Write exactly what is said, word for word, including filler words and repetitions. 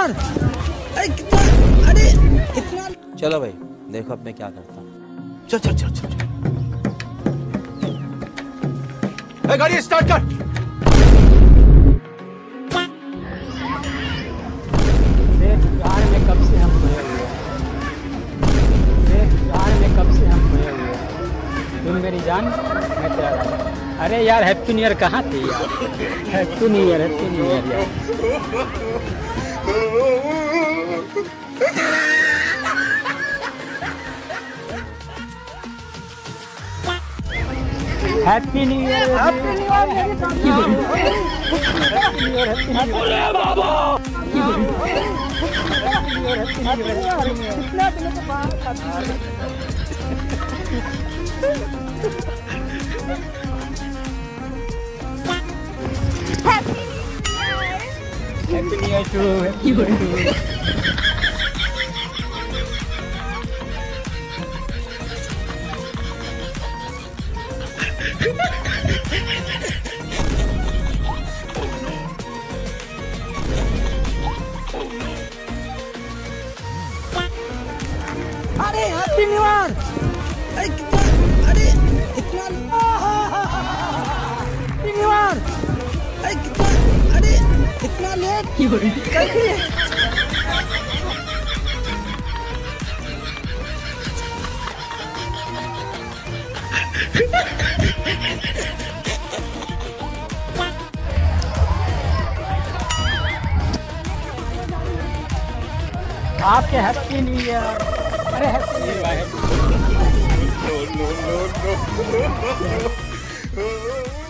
Year. अरे कितना, अरे कितना। चलो भाई देखो अब मैं क्या करता हूँ। चल चल चल चल ए, गाड़ी स्टार्ट कर। यार में कब से हम खोए हुए हैं, यार में कब से हम खोए हुए हैं। तुम मेरी जान मैं तेरा जान। अरे यार हैप्पी न्यू ईयर कहाँ थे यार, happy new year happy new year यार। Happy new year happy new year happy new year बाबा कितना दिनों के बाद happy new year too happy new year too. अरे हैप्पी न्यू ईयर। अरे कितना, अरे इतना हैप्पी न्यू ईयर। अरे कितना, अरे इतना लेट कैसे। आपके हैप्पी न्यू ईयर। अरे happy new year. No no no no